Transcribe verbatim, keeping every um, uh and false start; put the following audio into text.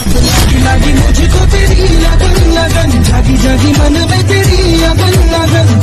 लागी लागी मुझको तेरी लगन लगन, जागी जागी मन में तेरी अगन लगन।